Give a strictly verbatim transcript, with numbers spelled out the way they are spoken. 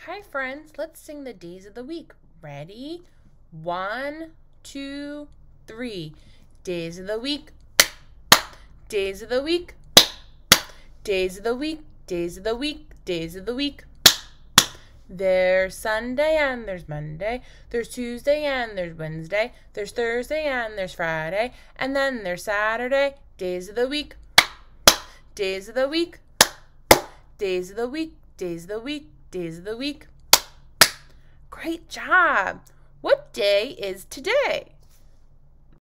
Hi, friends. Let's sing the days of the week. Ready? One, two, three. Days of the week. Days of the week. Days of the week. Days of the week. Days of the week. There's Sunday and there's Monday. There's Tuesday and there's Wednesday. There's Thursday and there's Friday. And then there's Saturday. Days of the week. Days of the week. Days of the week. Days of the week. Days of the week. Great job. What day is today?